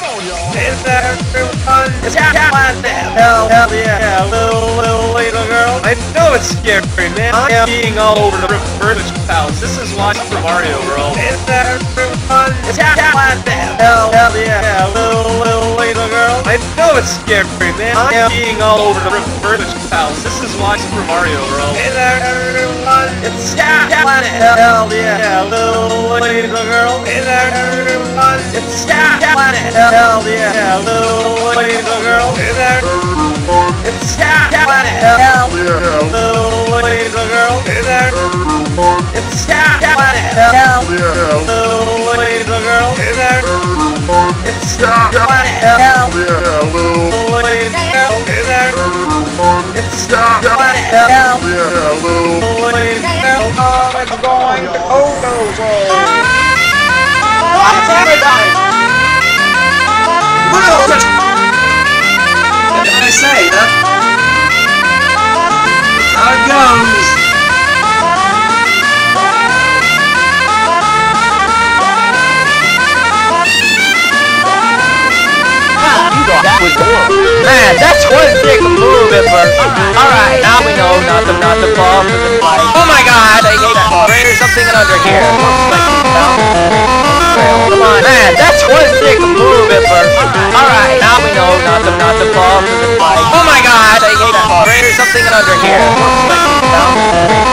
Is that everyone? It's hell yeah, little girl. I know it's scary, man. I am being all over the reverse house. This is why Super Mario World. Is that everyone? It's hell yeah, little girl. I know it's scary, man. I am being all over the reverse house. This is why Super Mario World. Is that everyone? It's hell yeah, little girl. Is that everyone? It's hell yeah, little girl. Is that it's hell yeah, little girl. Is that it's hell yeah, little girl. Is that it's hell yeah, little girl. Is that it's hell yeah, little girl. Oh, it's going to What's everybody? What did I say? How it goes. That was horrible. Man, that's one big move if alright, now we know not to fall for the fight. Oh my god, I hate that. There's something under here. Come on, man, that's one big move if alright, now we know not to fall for the fight. Oh my god, I hate that. There's something under here.